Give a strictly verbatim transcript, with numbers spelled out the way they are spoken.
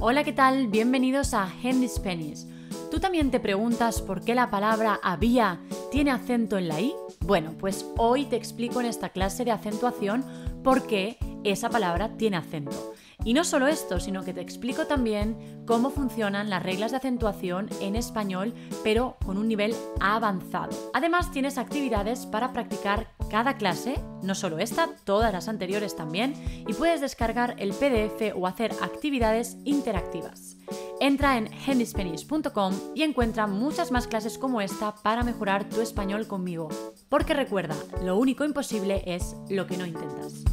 Hola, ¿qué tal? Bienvenidos a Handy Spanish. ¿Tú también te preguntas por qué la palabra había tiene acento en la i? Bueno, pues hoy te explico en esta clase de acentuación por qué esa palabra tiene acento. Y no solo esto, sino que te explico también cómo funcionan las reglas de acentuación en español, pero con un nivel avanzado. Además, tienes actividades para practicar cada clase, no solo esta, todas las anteriores también, y puedes descargar el P D F o hacer actividades interactivas. Entra en handy spanish punto com y encuentra muchas más clases como esta para mejorar tu español conmigo. Porque recuerda, lo único imposible es lo que no intentas.